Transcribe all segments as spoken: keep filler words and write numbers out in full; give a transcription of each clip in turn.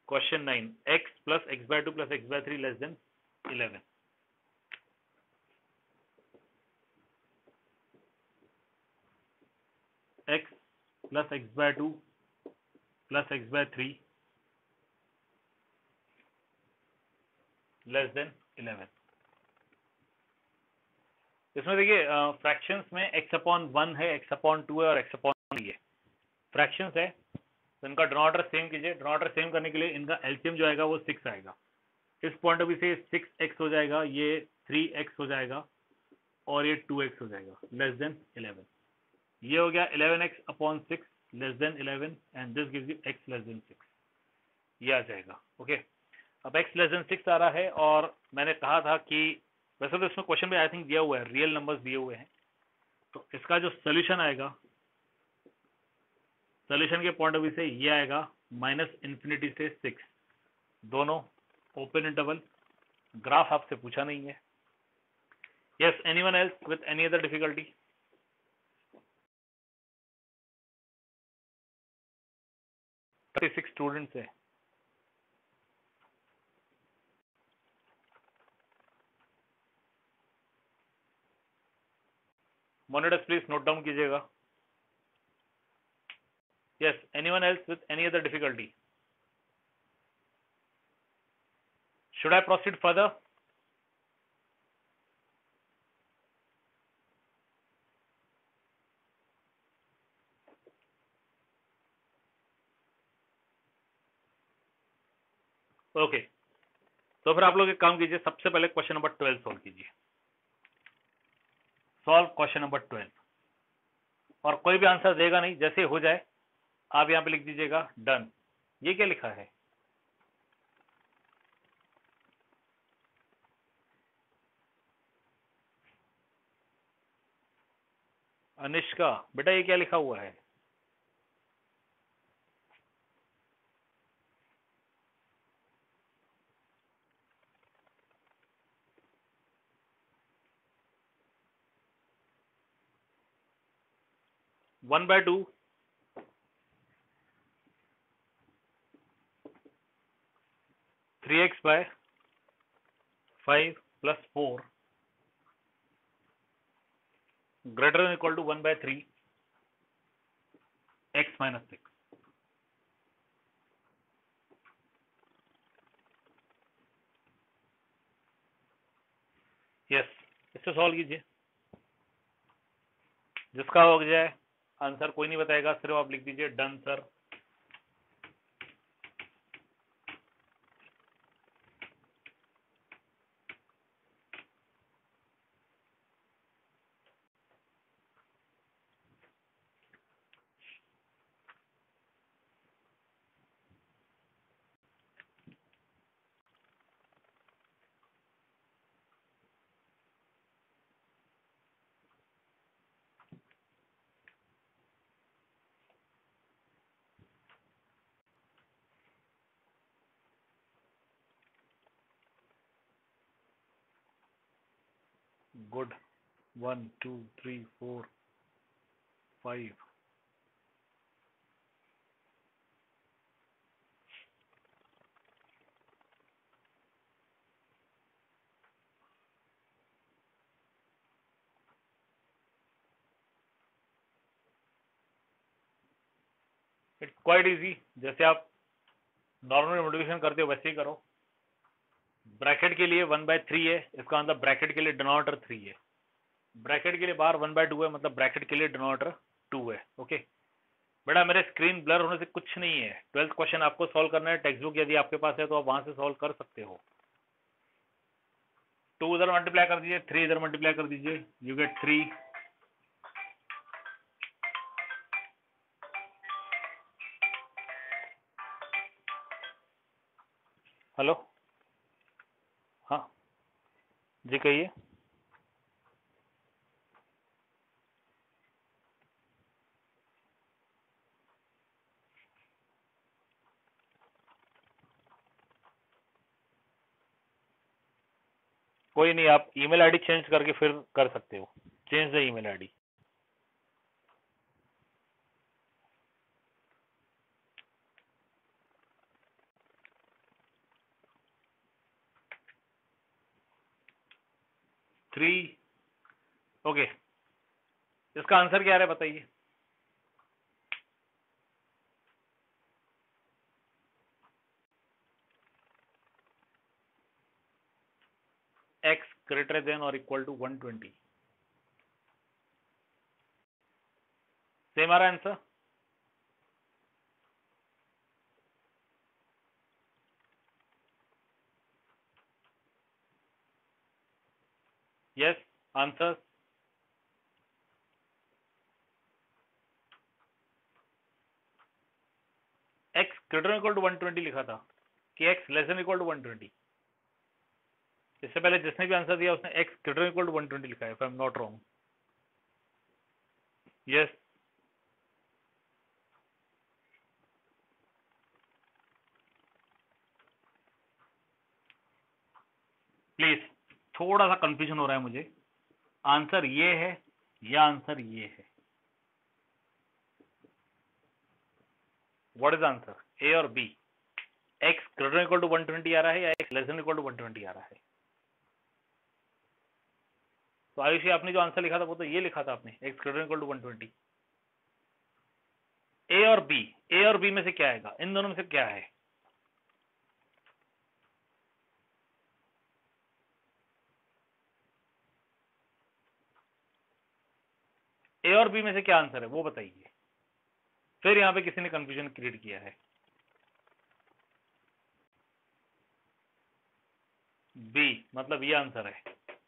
Question nine, x plus x by two plus x by three less than eleven. x plus x by two plus x by three less than eleven. इसमें देखिए fractions में x upon one है, x upon two है और x upon three है। Fractions है तो इनका डिनोमिनेटर सेम कीजिए। डिनोमिनेटर सेम करने के लिए इनका एलसीएम जो आएगा वो सिक्स आएगा। इस पॉइंट ऑफ व्यू से सिक्स एक्स हो जाएगा, ये थ्री एक्स हो जाएगा और ये टू एक्स हो जाएगा लेस देन इलेवन। ये हो गया eleven x upon six less than eleven and this gives you x less than six. ये आ जाएगा। ओके, अब x लेस देन सिक्स आ रहा है और मैंने कहा था कि वैसे तो इसमें क्वेश्चन में आई थिंक दिया हुआ है, रियल नंबर्स दिए हुए हैं, तो इसका जो सोल्यूशन आएगा, सोल्यूशन के पॉइंट ऑफ व्यू से ये आएगा माइनस इन्फिनिटी से सिक्स, दोनों ओपन इंटरवल। ग्राफ आपसे पूछा नहीं है। Yes, anyone else with any other difficulty? Thirty six students है। मॉनिटर्स प्लीज नोट डाउन कीजिएगा। Yes, anyone else with any other difficulty? Should I proceed further? Okay, तो फिर आप लोग एक काम कीजिए, सबसे पहले क्वेश्चन नंबर ट्वेल्व सॉल्व कीजिए। सॉल्व क्वेश्चन नंबर ट्वेल्व, और कोई भी आंसर देगा नहीं, जैसे हो जाए आप यहां पे लिख दीजिएगा डन। ये क्या लिखा है? अनिष्का, बेटा ये क्या लिखा हुआ है? One by two three x by five plus four greater than equal to one by three x minus six. Yes, इससे सॉल्व कीजिए। जिसका हो जाए आंसर कोई नहीं बताएगा, सिर्फ आप लिख दीजिए done sir. Good, one two three four five. It's quite easy, जैसे आप नॉर्मल मल्टीप्लिकेशन करते हो वैसे ही करो। ब्रैकेट के लिए वन बाय थ्री है, इसका मतलब ब्रैकेट के लिए डिनोमिनेटर थ्री है। ब्रैकेट के लिए बाहर वन बाय टू है, मतलब ब्रैकेट के लिए डिनोमिनेटर टू है। ओके बेटा, मेरे स्क्रीन ब्लर होने से कुछ नहीं है। ट्वेल्थ क्वेश्चन आपको सॉल्व करना है, टेक्स्ट बुक यदि आपके पास है तो आप वहां से सॉल्व कर सकते हो। टू इधर मल्टीप्लाई कर दीजिए, थ्री इधर मल्टीप्लाई कर दीजिए, यू गेट थ्री। हेलो, हाँ जी कहिए। कोई नहीं, आप ईमेल आईडी चेंज करके फिर कर सकते हो। Change the email ID. Three. Okay, इसका आंसर क्या है बताइए। एक्स ग्रेटर देन और equal to one twenty, same आ रहा है answer. Yes, answer. X greater equal to one twenty लिखा था कि x less than equal to one twenty. इससे पहले जिसने भी आंसर दिया उसने x greater equal to one twenty लिखा है, if I am not wrong. Yes, please, थोड़ा सा कंफ्यूजन हो रहा है मुझे। आंसर ये है या आंसर ये है? व्हाट इज आंसर, ए और B? X greater equal to one twenty आ रहा है या x less than equal to one twenty आ रहा है? तो आयुषी, आपने जो आंसर लिखा था वो तो ये लिखा था आपने, x greater equal to one twenty. A और बी, ए और बी में से क्या आएगा? इन दोनों में से क्या है? ए और बी में से क्या आंसर है वो बताइए। फिर यहाँ पे किसी ने कंफ्यूजन क्रिएट किया है। बी मतलब ये आंसर है।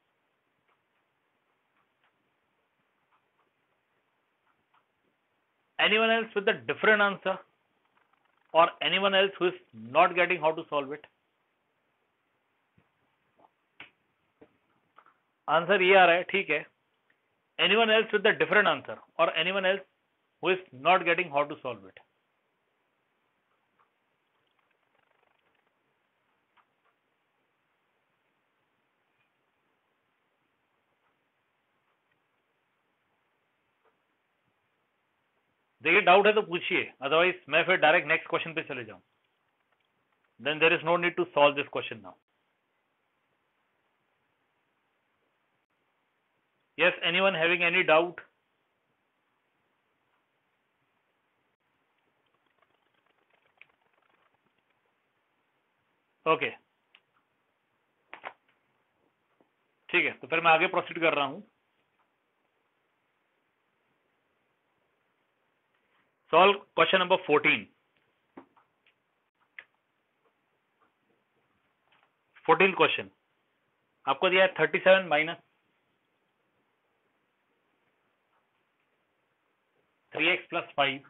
Anyone else with a different answer or anyone else who is not getting how to solve it? Answer ये आ रहा है, ठीक है। Anyone else with a different answer or anyone else who is not getting how to solve it? देखिए, doubt है तो पूछिए, अदरवाइज मैं फिर डायरेक्ट नेक्स्ट क्वेश्चन पे चले जाऊं। Then there is no need to solve this question now. Yes, anyone having any doubt? Okay, ठीक है, तो फिर मैं आगे प्रोसीड कर रहा हूं। Solve question number fourteen. Fourteen question आपको दिया है thirty seven minus three x plus five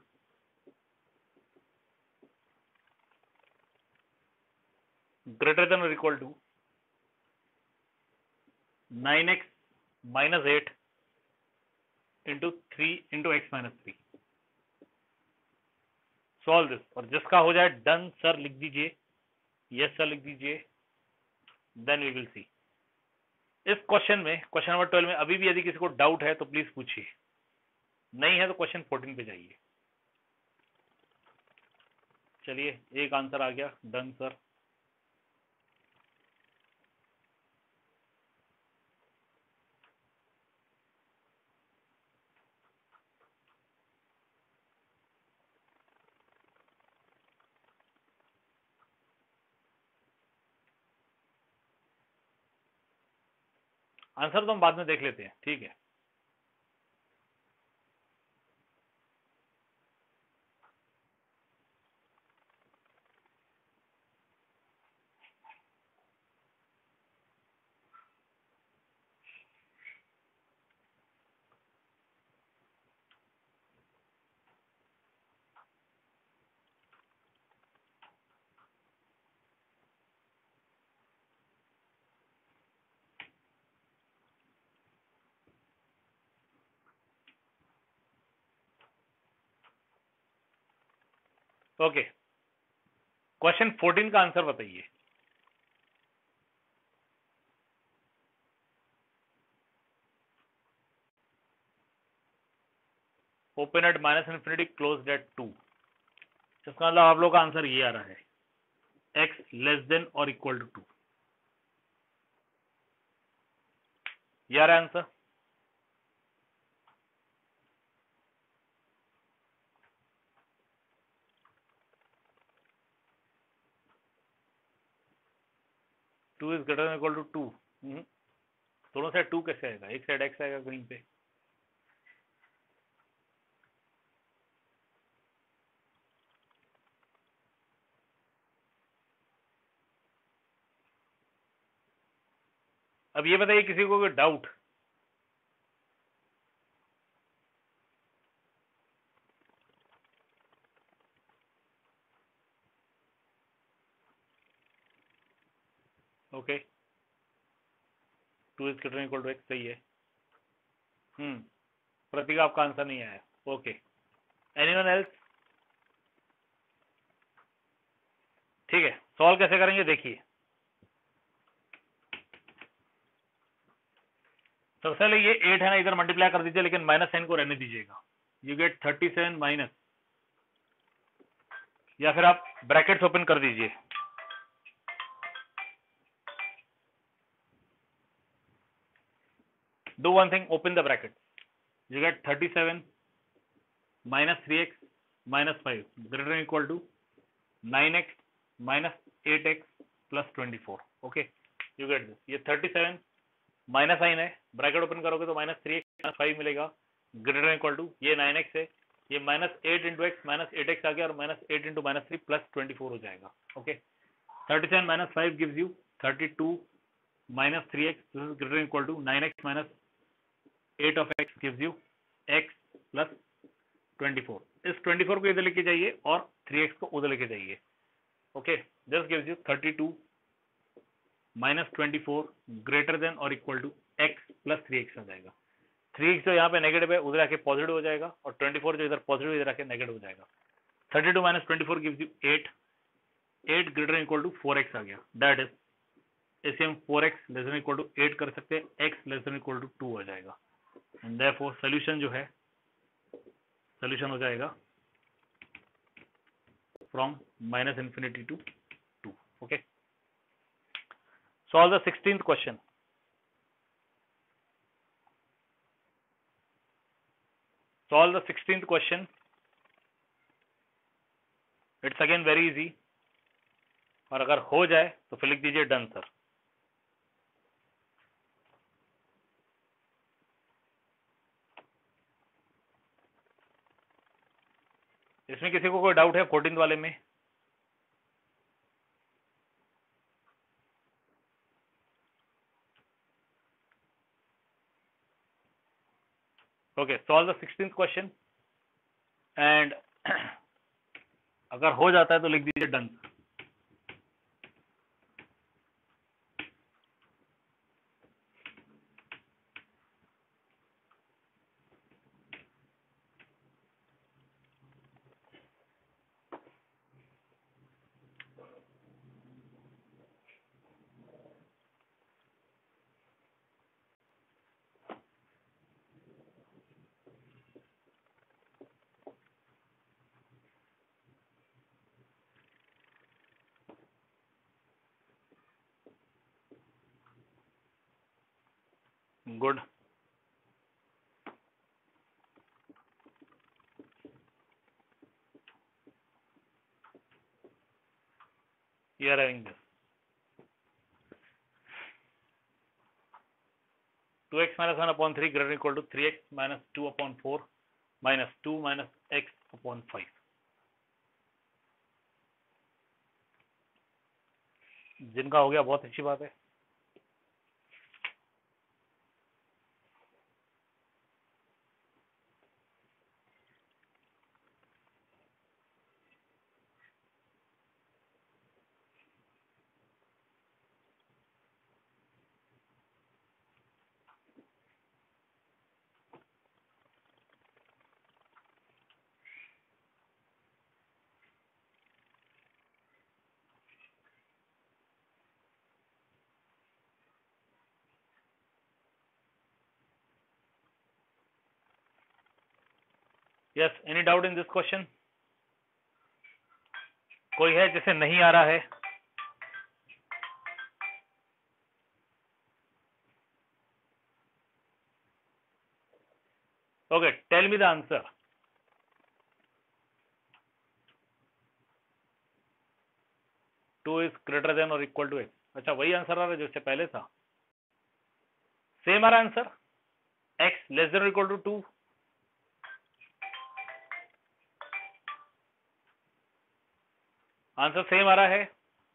greater than और equal to nine x minus eight into three into x minus three. Solve this, और जिसका हो जाए डन सर लिख दीजिए, यस सर लिख दीजिए, देन वी विल सी। इस क्वेश्चन में, क्वेश्चन नंबर ट्वेल्व में अभी भी यदि किसी को डाउट है तो प्लीज पूछिए, नहीं है तो क्वेश्चन फोर्टीन पे जाइए। चलिए, एक आंसर आ गया, डन सर। आंसर तो हम बाद में देख लेते हैं, ठीक है। ओके, क्वेश्चन फोर्टीन का आंसर बताइए। Open at minus infinity, close at two. इसका मतलब आप लोग का आंसर ये आ रहा है, एक्स लेस देन और इक्वल टू टू। ये आ रहा है answer. Two is greater than equal to two, दोनों साइड टू कैसे आएगा, एक साइड एक्स आएगा कहीं पे। अब ये बताइए किसी को कोई doubt? Okay, two is greater than equal to x, सही है। हम्म प्रतीक आपका आंसर नहीं आया। Okay, anyone else? ठीक है, सॉल्व कैसे करेंगे देखिए। सबसे पहले ये एट है ना, इधर मल्टीप्लाई कर दीजिए, लेकिन माइनस साइन को रहने दीजिएगा। You get thirty seven minus, या फिर आप ब्रैकेट्स ओपन कर दीजिए। Do one thing, open the bracket. You get thirty seven minus three x minus five greater than equal to nine x minus eight x plus twenty four. Okay, you get this. ये thirty seven minus sign है, bracket open करोगे तो minus three x minus five मिलेगा greater than equal to, ये nine x है, ये minus eight into x minus eight x आ गया, और minus eight into minus three plus twenty four हो जाएगा। Okay, thirty seven minus five gives you thirty two minus three x, this is greater than equal to nine x minus eight of x gives you x plus twenty four. इस twenty four को इधर लेके जाइए और three x को उधर लेके जाइए। Okay, this gives you thirty two minus twenty four greater than और equal to x plus three x आ जाएगा। थ्री एक्स जो यहाँ पे नेगेटिव है उधर आके पॉजिटिव हो जाएगा, और ट्वेंटी फोर जो इधर पॉजिटिव इधर आके नेगेटिव हो जाएगा। Thirty two minus twenty four gives you eight, eight greater than equal to four x आ गया। दैट इज, इसे हम four x less than equal to eight कर सकते हैं, x less than equal to two हो जाएगा। एंड देयरफॉर सॉल्यूशन जो है, सॉल्यूशन हो जाएगा from minus infinity to two. Okay, solve the sixteenth question. Solve the sixteenth question. It's again very easy. और अगर हो जाए तो फिर लिख दीजिए डन सर। इसमें किसी को कोई डाउट है फोर्टीन वाले में? Okay, solve the sixteenth question, and अगर हो जाता है तो लिख दीजिए done. Good, you are having this two x minus one upon three greater than equal to three x minus two upon four minus two minus x upon five. जिनका हो गया बहुत अच्छी बात है। Yes, any doubt in this question? कोई है जिसे नहीं आ रहा है? Okay, tell me the answer. Two is greater than और इक्वल टू एक्स। अच्छा, वही आंसर आ रहा है जो इससे पहले था। सेम आ रहा आंसर, एक्स लेस देन और equal to two. Answer same आ रहा है।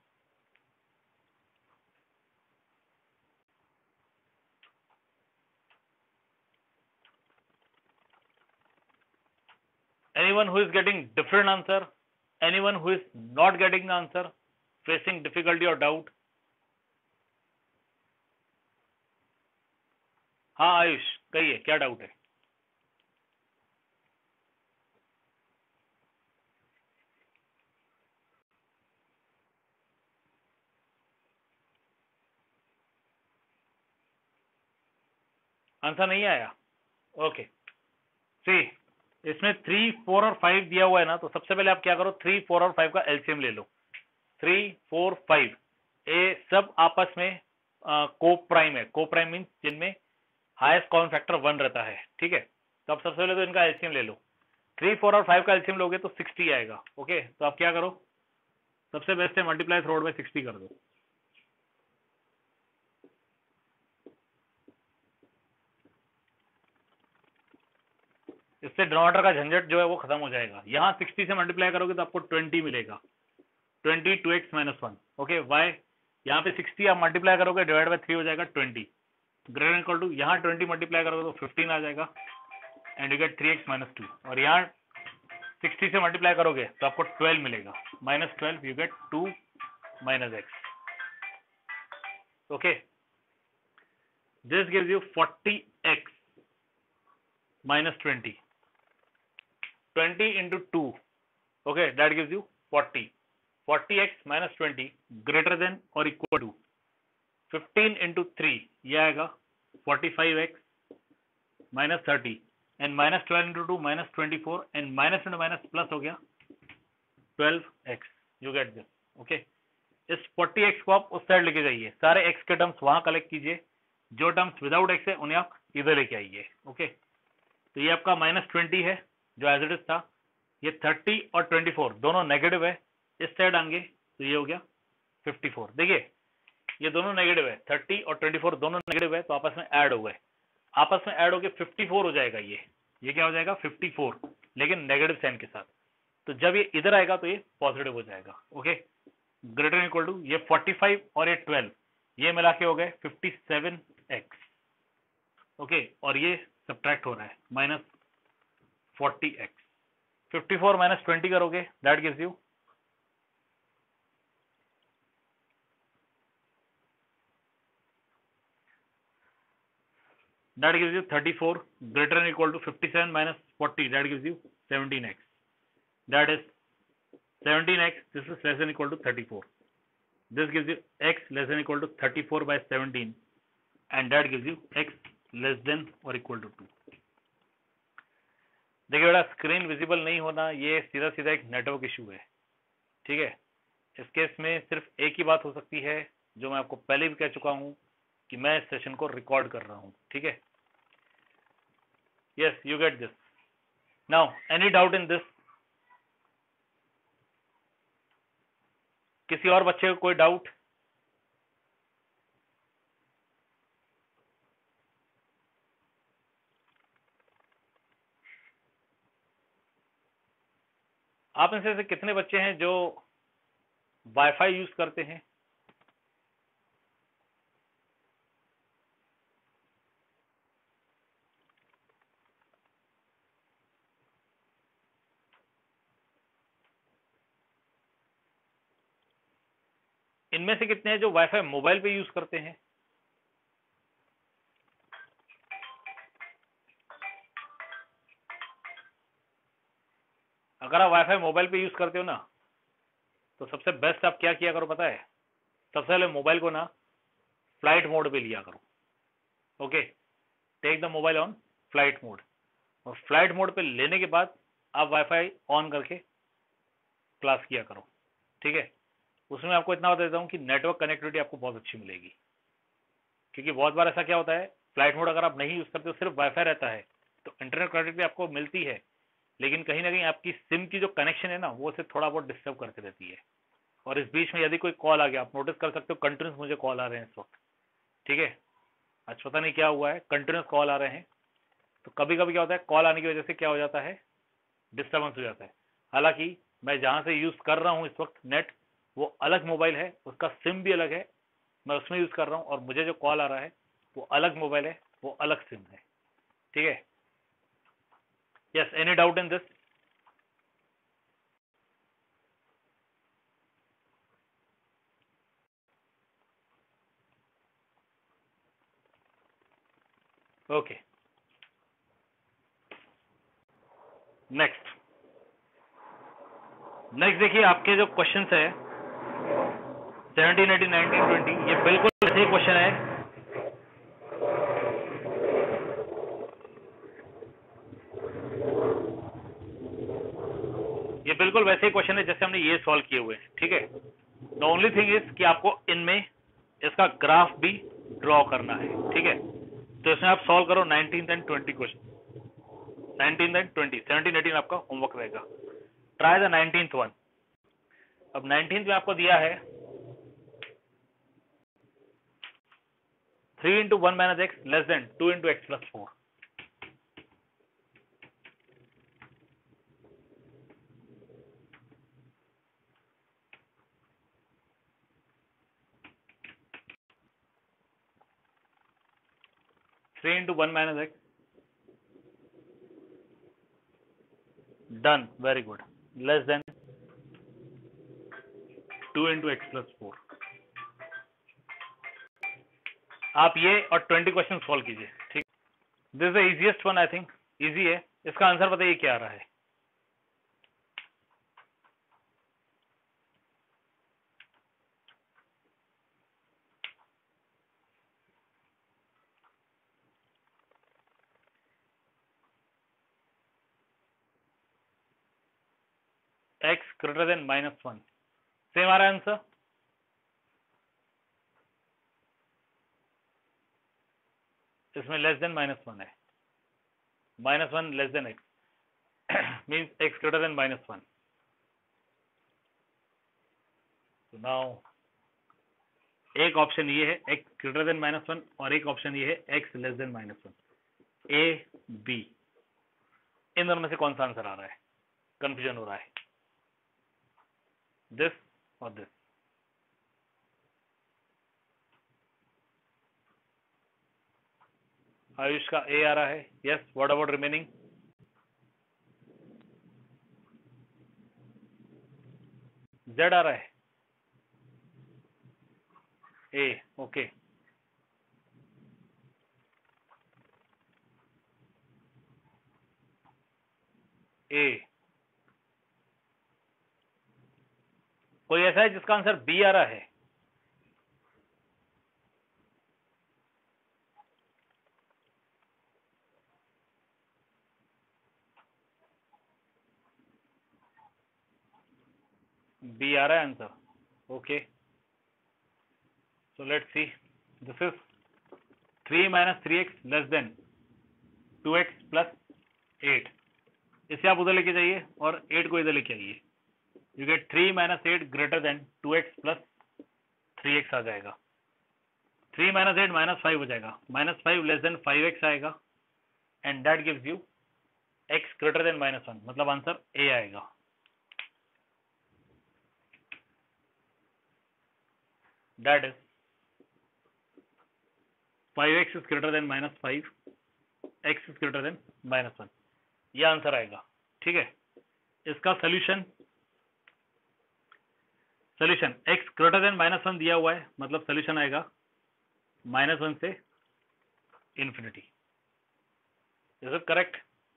Anyone who is getting different answer, anyone who is not getting the answer, facing difficulty or doubt? हाँ आयुष, कहिए क्या डाउट है। आंसर नहीं आया? ओके, सी इसमें थ्री फोर और फाइव दिया हुआ है ना, तो सबसे पहले आप क्या करो, थ्री फोर और फाइव का एलसीएम ले लो। थ्री फोर फाइव ये सब आपस में को प्राइम है। को प्राइम मीन्स जिनमें हाईएस्ट कॉमन फैक्टर वन रहता है, ठीक है। तो आप सबसे पहले तो इनका एलसीएम ले लो। थ्री फोर और फाइव का एलसीएम लोगे तो सिक्सटी आएगा। ओके, तो आप क्या करो, सबसे बेस्ट है मल्टीप्लाई थ्रोड में सिक्सटी कर दो। इससे डिनोमिनेटर का झंझट जो है वो खत्म हो जाएगा। यहाँ सिक्सटी से मल्टीप्लाई करोगे तो आपको ट्वेंटी मिलेगा। Twenty two x minus one. Okay, why यहाँ पे सिक्सटी आप मल्टीप्लाई करोगे डिवाइड बाय थ्री हो जाएगा ट्वेंटी। ग्रेटर इक्वल टू यहाँ ट्वेंटी मल्टीप्लाई करोगे तो फिफ्टीन आ जाएगा and you get three x minus two. और यहाँ सिक्सटी से मल्टीप्लाई करोगे तो आपको ट्वेल्व मिलेगा। Minus twelve you get two minus x. Okay, this gives you forty x minus twenty. Twenty into two, okay, that gives you forty. forty x minus twenty greater than or equal to fifteen into three, ये आएगा forty-five x minus thirty and minus twelve into two minus twenty-four and minus into minus plus हो गया twelve x. You get this, okay? इस forty x को आप उस side लेके जाइए, सारे x के टर्म्स वहां कलेक्ट कीजिए, जो टर्म्स विदाउट x है उन्हें आप इधर लेके आइए। ओके, तो ये आपका माइनस ट्वेंटी है जो एज इट इज था। ये थर्टी और ट्वेंटी फोर दोनों नेगेटिव है, इस साइड आएंगे तो ये हो गया फिफ्टी फोर। देखिए ये दोनों नेगेटिव है, थर्टी और ट्वेंटी फोर दोनों नेगेटिव है, तो आपस में ऐड हो गए। आपस में ऐड हो गए फिफ्टी फोर हो जाएगा। ये ये क्या हो जाएगा फिफ्टी फोर, लेकिन नेगेटिव साइन के साथ। तो जब ये इधर आएगा तो ये पॉजिटिव हो जाएगा। ओके, ग्रेटर इक्वल टू ये फोर्टी फाइव और ये ट्वेल्व, ये मिला के हो गए फिफ्टी सेवन एक्स। ओके, और ये सब्ट्रैक्ट हो रहा है minus forty x. Fifty four minus twenty करोगे that gives you that gives you thirty-four greater than equal to fifty-seven minus forty, that gives you seventeen x. That is seventeen x, this is less than equal to thirty-four. This gives you x less than equal to thirty-four by seventeen and that gives you x less than or equal to two. देखिए बेटा, screen visible नहीं होना ये सीधा सीधा एक network issue है, ठीक है। इस केस में सिर्फ एक ही बात हो सकती है जो मैं आपको पहले भी कह चुका हूं कि मैं इस सेशन को रिकॉर्ड कर रहा हूं, ठीक है। Yes, you get this now. Any doubt in this? किसी और बच्चे को कोई डाउट? आप में से कितने बच्चे हैं जो वाईफाई यूज करते हैं? इनमें से कितने हैं जो वाईफाई मोबाइल पे यूज करते हैं? अगर आप वाईफाई मोबाइल पे यूज करते हो ना, तो सबसे बेस्ट आप क्या किया करो पता है? सबसे पहले मोबाइल को ना फ्लाइट मोड पे लिया करो। Okay, take the mobile on flight mode, और फ्लाइट मोड पे लेने के बाद आप वाईफाई ऑन करके क्लास किया करो, ठीक है। उसमें आपको इतना बता देता हूँ कि नेटवर्क कनेक्टिविटी आपको बहुत अच्छी मिलेगी, क्योंकि बहुत बार ऐसा क्या होता है, फ्लाइट मोड अगर आप नहीं यूज करते हो, सिर्फ वाईफाई रहता है, तो इंटरनेट कनेक्टिविटी आपको मिलती है, लेकिन कहीं ना कहीं आपकी सिम की जो कनेक्शन है ना वो उसे थोड़ा बहुत डिस्टर्ब करती रहती है। और इस बीच में यदि कोई कॉल आ गया, आप नोटिस कर सकते हो कंटिन्यूस मुझे कॉल आ रहे हैं इस वक्त, ठीक है, आज पता नहीं क्या हुआ है, कंटिन्यूस कॉल आ रहे हैं। तो कभी कभी क्या होता है, कॉल आने की वजह से क्या हो जाता है, डिस्टर्बेंस हो जाता है। हालांकि मैं जहां से यूज कर रहा हूं इस वक्त नेट, वो अलग मोबाइल है, उसका सिम भी अलग है, मैं उसमें यूज कर रहा हूं, और मुझे जो कॉल आ रहा है वो अलग मोबाइल है, वो अलग सिम है, ठीक है। Yes, any doubt in this? Okay, next next देखिए, आपके जो क्वेश्चन है सेवनटीन, एटीन, नाइनटीन, ट्वेंटी, ये बिल्कुल ऐसे ही क्वेश्चन है। ये बिल्कुल वैसे ही क्वेश्चन है जैसे हमने ये सॉल्व किए हुए हैं, ठीक है। द ओनली थिंग इज कि आपको इनमें इसका ग्राफ भी ड्रॉ करना है, ठीक है। तो इसमें आप सॉल्व करो nineteen and twenty question, nineteen and twenty, seventeen, eighteen आपका होमवर्क रहेगा। Try the nineteenth one. अब नाइनटीन्थ में आपको दिया है three into one minus x less than two into x plus four. Three into one minus x, done, very good, less than two into x plus four. आप ये और twenty question solve कीजिए, ठीक। This the easiest one, I think easy है। इसका answer बताइए क्या आ रहा है। X greater than minus one, same आ रहा है आंसर। इसमें लेस देन माइनस वन है, minus one less than x means x greater than minus one. तो नाउ एक ऑप्शन ये है x greater than minus one, और एक ऑप्शन ये है x less than minus one. A B, इन दोनों में से कौन सा आंसर आ रहा है, कंफ्यूजन हो रहा है, दिस और दिस। आयुष का ए आ रहा है, yes, what about remaining? Z आ रहा है, ए, ओके। ए, कोई ऐसा है जिसका आंसर बी आ रहा है? बी आ रहा है answer, okay. So let's see, this is three minus three x less than two x plus eight. इसे आप उधर लेके जाइए और एट को इधर लेके आइए। You get three minus eight greater than two x plus three x आ जाएगा। Three minus eight minus five हो जाएगा, minus five less than five x आएगा, and that gives you x greater than minus one, मतलब answer A आएगा। That is five x is greater than minus five, x is greater than minus one, ये answer आएगा, ठीक है। इसका solution, solution x greater than minus one दिया हुआ है, मतलब सोल्यूशन आएगा माइनस वन से infinity. Is it correct?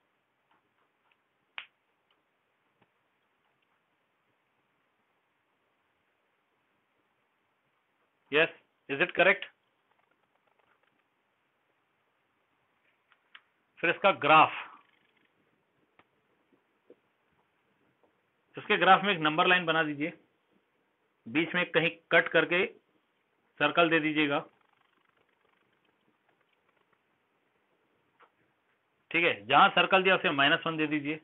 Yes, is it correct? फिर इसका ग्राफ, इसके ग्राफ में एक नंबर लाइन बना दीजिए, बीच में कहीं कट करके सर्कल दे दीजिएगा, ठीक है, जहां सर्कल दिया उसे माइनस वन दे दीजिए।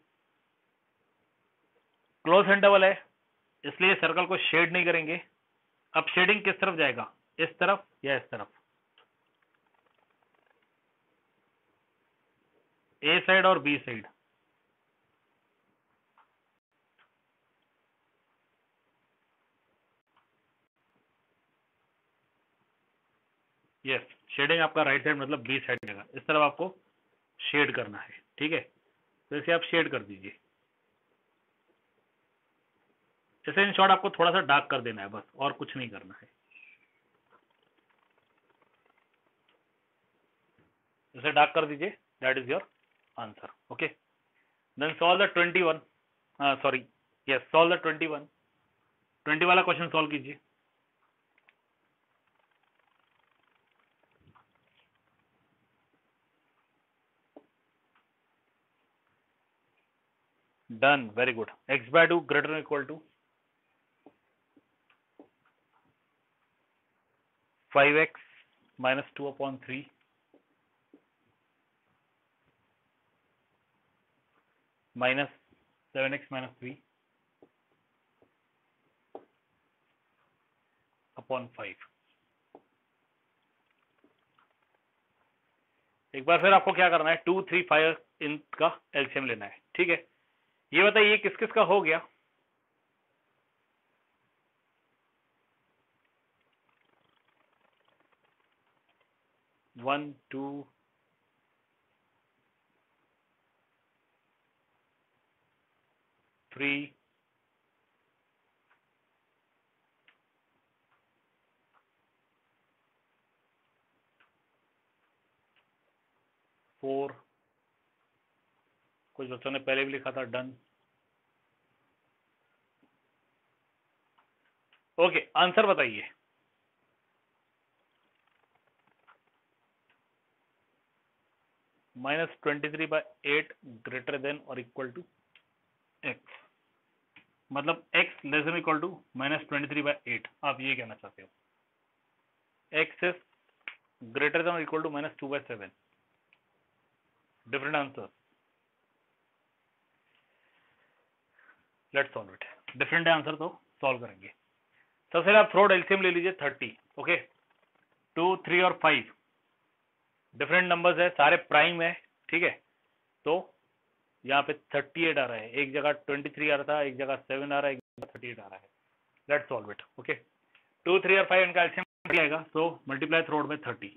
क्लोज इंटरवल है इसलिए सर्कल को शेड नहीं करेंगे। अब शेडिंग किस तरफ जाएगा, इस तरफ या इस तरफ, ए साइड और बी साइड। यस, शेडिंग आपका राइट साइड मतलब बी साइड जाएगा, इस तरफ आपको शेड करना है। ठीक है, तो इसे आप शेड कर दीजिए। इसे इन शॉर्ट आपको थोड़ा सा डार्क कर देना है बस, और कुछ नहीं करना है। इसे डार्क कर दीजिए, that is your answer. Okay, then solve the twenty one, sorry yes solve the twenty one. Twenty वाला क्वेश्चन सॉल्व कीजिए। Done, very good. X by two greater equal to five x minus two upon three minus seven x minus three upon five. एक बार फिर आपको क्या करना है, two three five इनका एलसीएम लेना है। ठीक है, ये बताइए किस किस का हो गया। वन टू थ्री फोर, कुछ बच्चों ने पहले भी लिखा था डन। ओके, आंसर बताइए। Minus twenty three by eight greater than और इक्वल टू एक्स, मतलब x less than equal to minus twenty three by eight, आप ये कहना चाहते हो। एक्स इज ग्रेटर देन और equal to minus two by seven. Different answer, let's solve it. Different answer तो solve करेंगे। सबसे पहले आप थ्रोड एलसीएम ले लीजिए थर्टी। ओके, टू थ्री और फाइव डिफरेंट नंबर्स है, सारे प्राइम है। ठीक है, तो यहाँ पे थर्टी एट आ रहा है, एक जगह ट्वेंटी थ्री आ रहा था, एक जगह सेवन आ रहा है, एक जगह थर्टी एट आ रहा है। Let's solve it. Okay, two three और फाइव इनका एलसीएम आएगा, सो मल्टीप्लाई थ्रोड में thirty,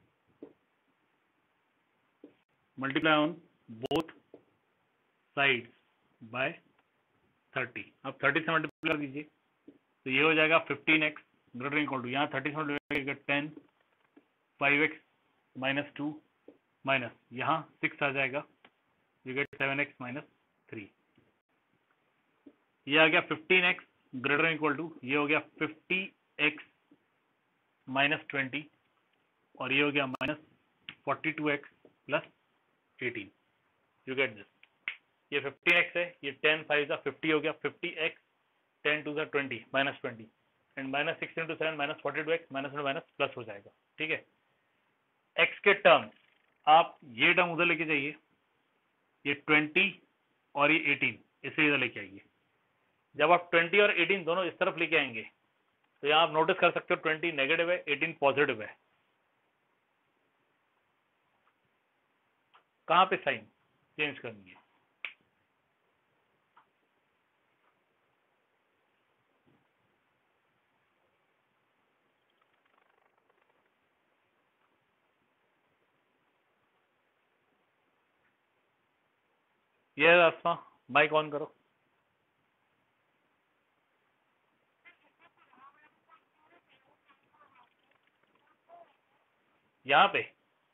multiply on both sides by thirty. अब थर्टी से मल्टीप्लाई कर दीजिए, तो ये हो जाएगा fifteen x greater equal to, यहाँ थर्टी से multiply ten, five x minus two minus यहाँ सिक्स आ जाएगा, you get seven x minus three. ये आ गया fifteen x greater equal to, ये हो गया फिफ्टी एक्स माइनस ट्वेंटी, और ये हो गया minus forty two x plus eighteen. You get this, ये फिफ्टीन एक्स है, ये टेन फाइव का फिफ्टी हो गया, फिफ्टी एक्स, टेन टू का twenty minus twenty, and minus six into seven minus forty two x minus minus plus हो जाएगा। ठीक है, एक्स के टर्म आप ये टर्म उधर लेके जाइए, ये ट्वेंटी और ये एटीन इसे इधर लेके आइए। जब आप ट्वेंटी और एटीन दोनों इस तरफ लेके आएंगे तो यहाँ आप नोटिस कर सकते हो ट्वेंटी नेगेटिव है, एटीन पॉजिटिव है। कहाँ पे साइन चेंज करनी है, ये आसमा माइक ऑन करो। यहाँ पे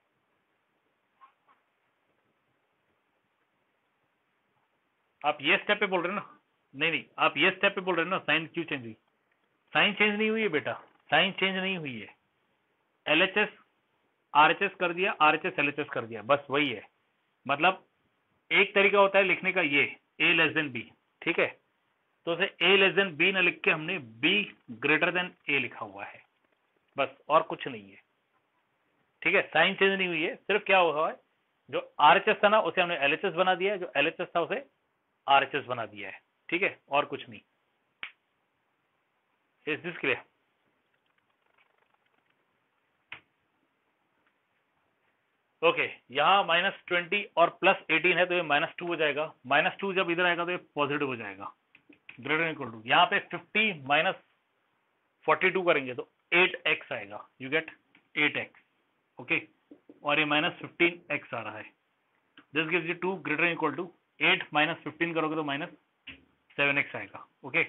आप ये स्टेप पे बोल रहे हो ना, नहीं नहीं आप ये स्टेप पे बोल रहे हो ना, साइन क्यों चेंज हुई। साइन चेंज नहीं हुई है बेटा, साइन चेंज नहीं हुई है। एलएचएस आरएचएस कर दिया, आरएचएस एलएचएस कर दिया, बस वही है। मतलब एक तरीका होता है लिखने का, ये ए लेस देन बी। ठीक है, तो उसे ए लेस देन बी ना लिख के हमने बी ग्रेटर देन ए लिखा हुआ है, बस और कुछ नहीं है। ठीक है, साइन चेंज नहीं हुई है, सिर्फ क्या हुआ है, जो आरएचएस था ना उसे हमने एलएचएस बना दिया है, जो एलएचएस था उसे आरएचएस बना दिया है, ठीक है, और कुछ नहीं। Is this clear? ओके, यहाँ माइनस ट्वेंटी और प्लस एटीन है तो ये माइनस टू हो जाएगा, माइनस टू जब इधर आएगा तो ये पॉजिटिव हो जाएगा, ग्रेटर इक्वल टू, यहाँ पे फिफ्टी माइनस फोर्टी टू करेंगे तो एट एक्स आएगा, you get eight x, okay, और ये माइनस फिफ्टीन एक्स आ रहा है, this gives you two greater equal to eight minus fifteen करोगे तो माइनस सेवन एक्स आएगा, ओके,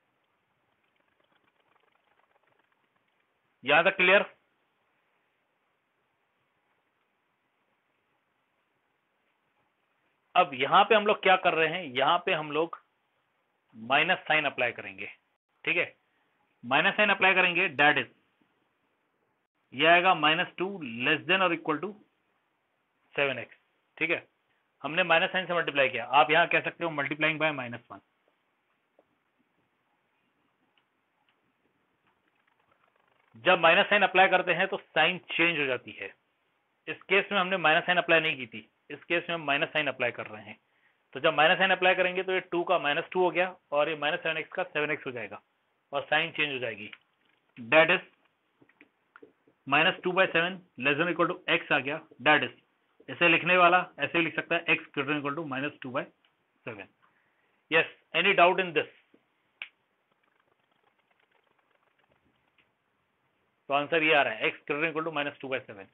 यहां तक क्लियर? अब यहां पे हम लोग क्या कर रहे हैं, यहां पे हम लोग माइनस साइन अप्लाई करेंगे, ठीक है, माइनस साइन अप्लाई करेंगे, दैट इज ये आएगा माइनस टू लेस देन और इक्वल टू सेवन एक्स, ठीक है, हमने माइनस साइन से मल्टीप्लाई किया, आप यहां कह सकते हो मल्टीप्लाइंग बाय माइनस वन। जब माइनस साइन अप्लाई करते हैं तो साइन चेंज हो जाती है, इस केस में हमने माइनस साइन अप्लाई नहीं की थी, इस केस में हम माइनस साइन अप्लाई कर रहे हैं, तो जब माइनस साइन अप्लाई करेंगे तो ये टू का माइनस टू हो गया और ये माइनस सेवन एक्स का सेवन एक्स हो जाएगा और साइन चेंज हो जाएगी, that is minus two by seven less than equal to x आ गया, दैट इज इसे लिखने वाला ऐसे ही लिख सकता है x greater equal to minus two by seven. Yes, any doubt in this? तो आंसर ये आ रहा है x greater equal to minus two by seven.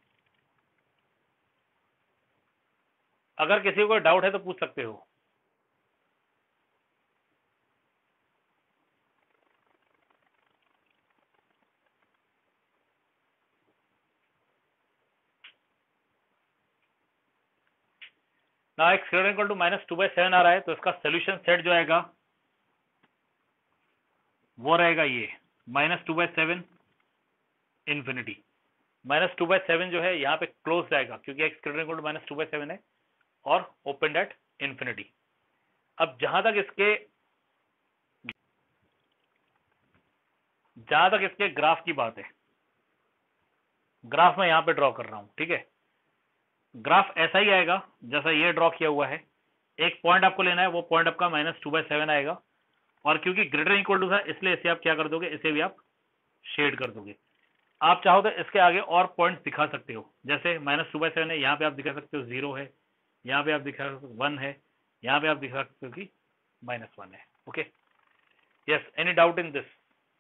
अगर किसी को डाउट है तो पूछ सकते हो। ना x greater equal to minus two by seven आ रहा है तो इसका सोल्यूशन सेट जो आएगा वो रहेगा ये minus two by seven infinity, minus two by seven जो है यहाँ पे क्लोज जाएगा क्योंकि x greater equal to minus two by seven है और ओपन एट इन्फिनिटी। अब जहां तक इसके जहां तक इसके ग्राफ की बात है, ग्राफ मैं यहां पे ड्रॉ कर रहा हूं, ठीक है, ग्राफ ऐसा ही आएगा जैसा ये ड्रॉ किया हुआ है, एक पॉइंट आपको लेना है, वो पॉइंट आपका माइनस टू बाई सेवन आएगा और क्योंकि ग्रेटर इक्वल टू था इसलिए इसे आप क्या कर दोगे, इसे भी आप शेड कर दोगे। आप चाहो तो इसके आगे और पॉइंट दिखा सकते हो, जैसे माइनस टू बाई सेवन है, यहाँ पे आप दिखा सकते हो जीरो है, यहाँ पे आप दिखा सकते हो वन है, यहाँ पे आप दिखा सकते हो कि माइनस वन है, okay. Yes, any doubt in this?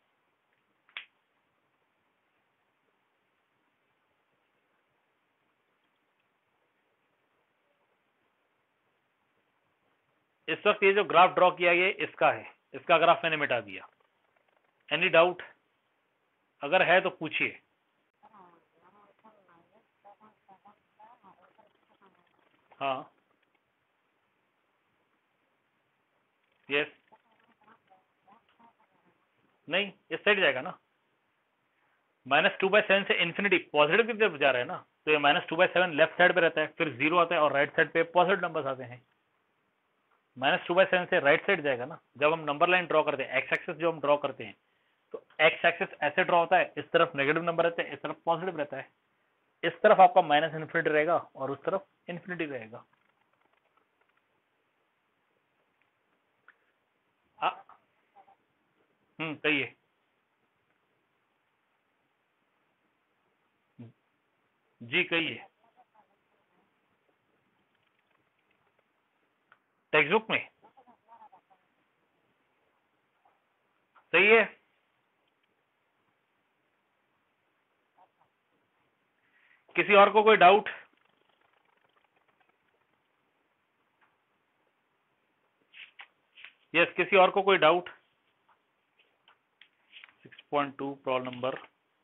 इस वक्त ये जो ग्राफ ड्रॉ किया गया इसका है, इसका ग्राफ मैंने मिटा दिया। Any doubt? अगर है तो पूछिए। हाँ, यस, नहीं इस साइड जाएगा ना, माइनस टू बाई सेवन से इन्फिनिटी पॉजिटिव की तरफ जा रहा है ना, तो ये minus two by seven left side पे रहता है, फिर जीरो आता है और राइट साइड पे पॉजिटिव नंबर्स आते हैं। माइनस टू बाई सेवन से राइट साइड जाएगा ना, जब हम नंबर लाइन ड्रॉ करते हैं, एक्स एक्सेस जो हम ड्रॉ करते हैं तो एक्स एक्सेस ऐसे ड्रॉ होता है, इस तरफ नेगेटिव नंबर रहता है, इस तरफ पॉजिटिव रहता है, इस तरफ आपका माइनस इन्फिनिटी रहेगा और उस तरफ इन्फिनिटी रहेगा। हम्म कहिए। जी कहिए। टेक्स्ट बुक में सही है। किसी और को कोई डाउट? यस, किसी और को कोई doubt? Six point two problem number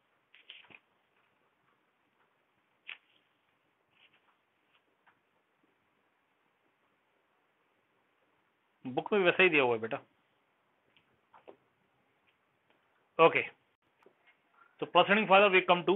book में वैसे ही दिया हुआ है बेटा। ओके, तो proceeding further we come to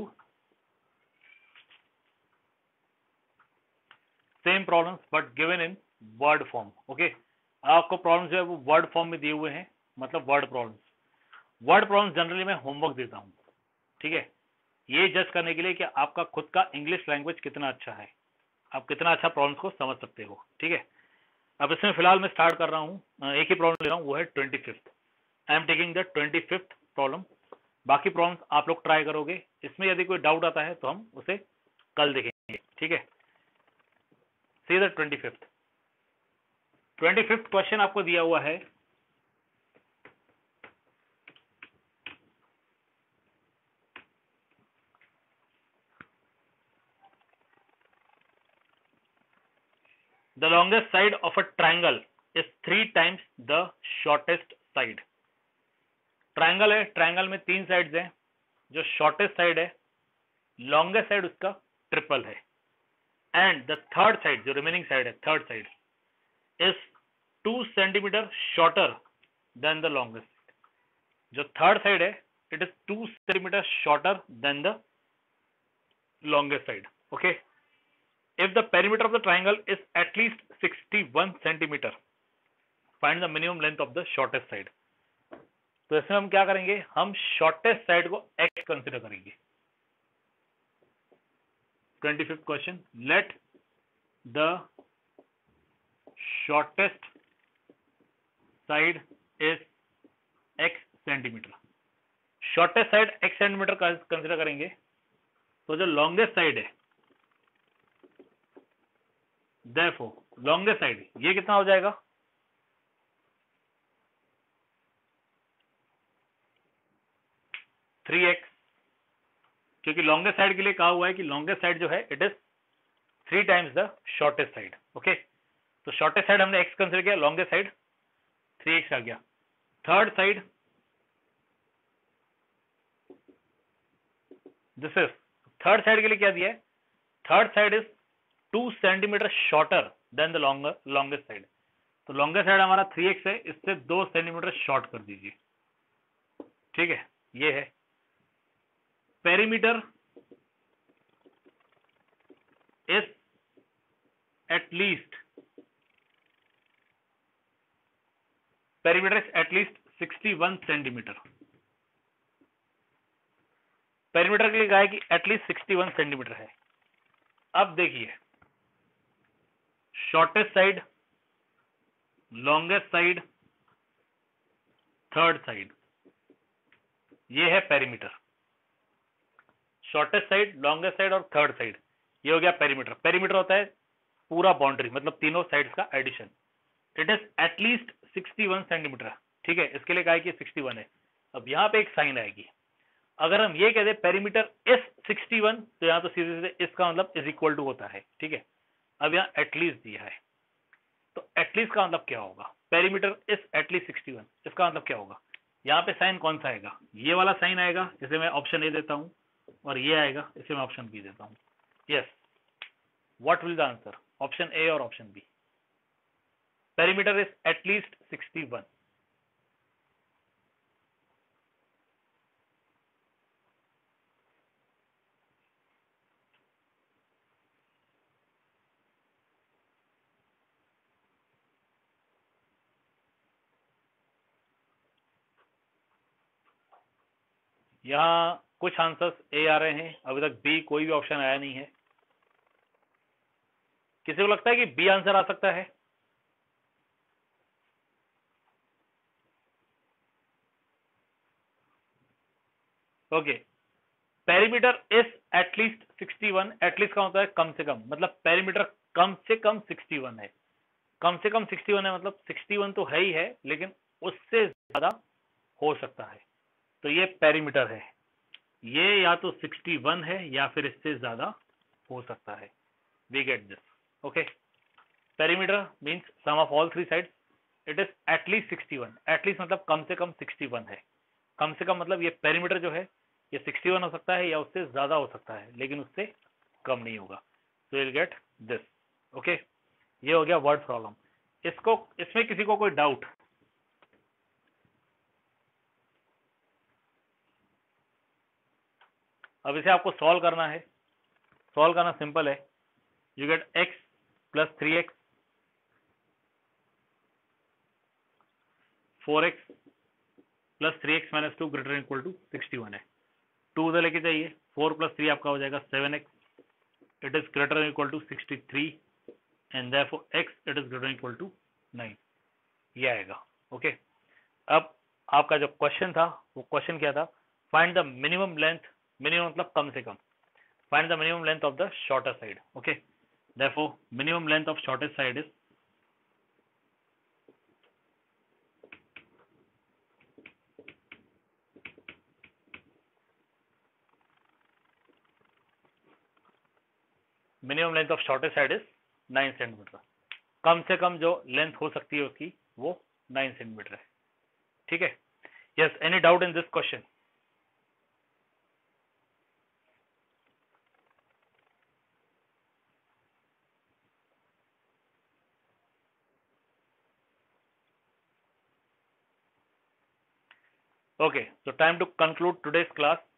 same problems but given in word form. Okay, आपको प्रॉब्लम्स जो है वो वर्ड फॉर्म में दिए हुए हैं, मतलब word problems. Word problems generally मैं होमवर्क देता हूं, ठीक है, ये जज करने के लिए कि आपका खुद का इंग्लिश लैंग्वेज कितना अच्छा है। आप कितना अच्छा प्रॉब्लम्स को समझ सकते हो, ठीक है। अब इसमें फिलहाल मैं स्टार्ट कर रहा हूँ, एक ही प्रॉब्लम ले रहा हूँ, वो है twenty fifth. I am taking the twenty fifth problem. बाकी प्रॉब्लम्स आप लोग ट्राई करोगे, इसमें यदि कोई डाउट आता है तो हम उसे कल देखेंगे, ठीक है। See the twenty fifth. Twenty fifth question आपको दिया हुआ है, the longest side of a triangle is three times the shortest side। Triangle है, ट्रायंगल में तीन साइड्स हैं, जो शॉर्टेस्ट साइड है, लॉन्गेस्ट साइड उसका ट्रिपल है, एंड द थर्ड साइड, जो रिमेनिंग साइड है, third side is two centimetre shorter than the longest. जो थर्ड साइड है, it is two centimetre shorter than the longest side, okay। If the perimeter of the triangle is at least sixty-one centimeter, find the minimum length of the shortest side। तो इसमें हम क्या करेंगे, हम shortest side को x consider करेंगे। Twenty fifth question, let the shortest side is x centimetre. Shortest side x centimetre का consider करेंगे, तो जो लॉन्गेस्ट साइड है, therefore लॉन्गेस्ट साइड ये कितना हो जाएगा, थ्री एक्स, क्योंकि लॉन्गेस्ट साइड के लिए कहा हुआ है कि लॉन्गेस्ट साइड जो है it is three times the shortest side, okay. तो शॉर्टेस्ट साइड हमने एक्स कंसिडर किया, लॉन्गेस्ट साइड थ्री एक्स आ गया। Third side, this is third side के लिए क्या दिया है, third side is two centimetre shorter than the longest side. तो लॉन्गेस्ट साइड हमारा थ्री एक्स है, इससे दो सेंटीमीटर शॉर्ट कर दीजिए, ठीक है। ये है perimeter is at least perimeter is at least sixty one centimetre. Perimeter के लिए कहा है कि एटलीस्ट सिक्सटी वन सेंटीमीटर है। अब देखिए, shortest side, longest side, third side, ये है perimeter. Shortest side, longest side और थर्ड साइड, ये हो गया पेरीमीटर। पेरीमीटर होता है पूरा बाउंड्री, मतलब तीनों साइड्स का addition. It is at least sixty one centimetre, ठीक है। इसके लिए कहा है कि सिक्सटी वन है। अब यहां पे एक साइन आएगी, अगर हम ये कह दे पेरीमीटर इज सिक्सटी वन, तो यहां तो सीधे सीधे इसका मतलब इज इक्वल टू होता है, ठीक है। अब यहाँ एटलीस्ट दिया है, तो एटलीस्ट का मतलब क्या होगा, perimeter is at least sixty one, इसका मतलब क्या होगा, यहाँ पे साइन कौन सा आएगा, ये वाला साइन आएगा, जिसे मैं ऑप्शन ए देता हूं, और ये आएगा, इसे मैं ऑप्शन बी देता हूं। Yes, what will the answer, option A और option B. Perimeter is at least sixty one. यहां कुछ आंसर्स ए आ रहे हैं, अभी तक बी कोई भी ऑप्शन आया नहीं है। किसी को लगता है कि बी आंसर आ सकता है? Okay, perimeter is at least sixty one. At least का होता है कम से कम, मतलब पेरीमीटर कम से कम सिक्सटी वन है। कम से कम सिक्सटी वन है, मतलब सिक्सटी वन तो है ही है, लेकिन उससे ज्यादा हो सकता है। तो ये पेरीमीटर है, ये या तो सिक्सटी वन है या फिर इससे ज्यादा हो सकता है। We get this, okay. Perimeter means sum of all three sides, it is at least sixty one. At least मतलब कम से कम सिक्सटी वन है। कम से कम मतलब ये पेरीमीटर जो है ये सिक्सटी वन हो सकता है या उससे ज्यादा हो सकता है, लेकिन उससे कम नहीं होगा। So will get this, okay. ये हो गया वर्ड प्रॉब्लम। इसको इसमें किसी को कोई डाउट? अब इसे आपको सॉल्व करना है। सॉल्व करना सिंपल है। You get x plus three x, four x plus three x minus two greater equal to sixty one है। टू उधर लेके जाइए, फोर प्लस थ्री आपका हो जाएगा seven x, it is greater than or equal to sixty-three and therefore x it is greater than or equal to nine, ये आएगा. Okay okay? अब आपका जो क्वेश्चन था वो क्वेश्चन क्या था, find the minimum length, minimum मतलब कम से कम, find the minimum length of the shorter side. Okay, therefore minimum length of shortest side is minimum length of shortest side is nine centimetre. कम से कम जो लेंथ हो सकती है उसकी वो नाइन सेंटीमीटर है. ठीक है. Yes, any doubt in this question? Okay, so time to conclude today's class.